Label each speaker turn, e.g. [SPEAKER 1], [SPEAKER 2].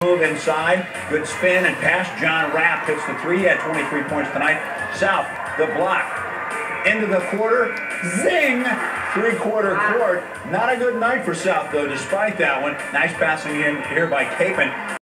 [SPEAKER 1] Move inside, good spin and pass. John Rapp hits the three. He had 23 points tonight. South, the block. Into the quarter. Zing! Three-quarter court. Not a good night for South, though, despite that one. Nice passing in here by Capon.